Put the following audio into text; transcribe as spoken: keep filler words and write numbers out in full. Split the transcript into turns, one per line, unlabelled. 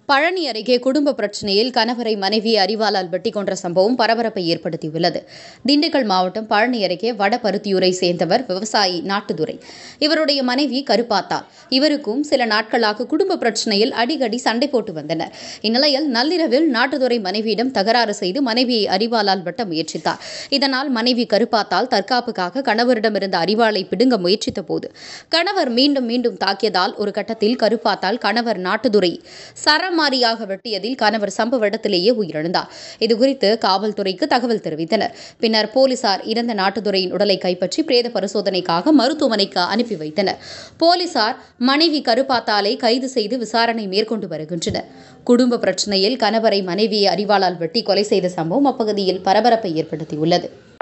பழனி அருகே குடும்ப பிரச்சினையில் கணவரை மனைவி அறிவாளால் வெட்டி கொன்ற சம்பவம் பரபரப்பை ஏற்படுத்தியுள்ளது. திண்டுக்கல் மாவட்டம் பழனி அருகே வடபருத்தியூரை சேர்ந்தவர் விவசாயி நாட்டுதுரை. இவருடைய மனைவி கருப்பாத்தா. இவருக்கும் சில நாட்களாக குடும்ப பிரச்சினையில் அடிக்கடி சண்டை போட்டு வந்தனர். இந்நிலையில் நள்ளிரவில் நாட்டுதுரை மனைவியிடம் தகராறு செய்து மனைவியை அறிவாளால் வெட்ட முயற்சித்தார். இதனால் மனைவி கருப்பாத்தால் தற்காப்புக்காக கணவரிடமிருந்த அறிவாளை பிடுங்க முயற்சித்த போது கணவர் மீண்டும் மீண்டும் தாக்கியதால் ஒரு கட்டத்தில் கருப்பாத்தால் கணவர் நாட்டுதுரை சரம் மாரியாக வெட்டியதில் கணவர் சம்பவ இடத்திலேயே உயிரிழந்தார். இதுகுறித்து காவல்துறைக்கு தகவல் தெரிவித்தனர். பின்னர் போலீசார் இறந்த நாட்டுதுரையின் உடலை கைப்பற்றி பிரேத பரிசோதனைக்காக மருத்துவமனைக்கு அனுப்பி வைத்தனர். போலீசார் மனைவி கருப்பாத்தாலை கைது செய்து விசாரணை மேற்கொண்டு வருகின்றனர். குடும்ப பிரச்சினையில் கணவரை மனைவியை அறிவாளால் வெட்டி கொலை செய்த சம்பவம் அப்பகுதியில் பரபரப்பை ஏற்படுத்தியுள்ளது.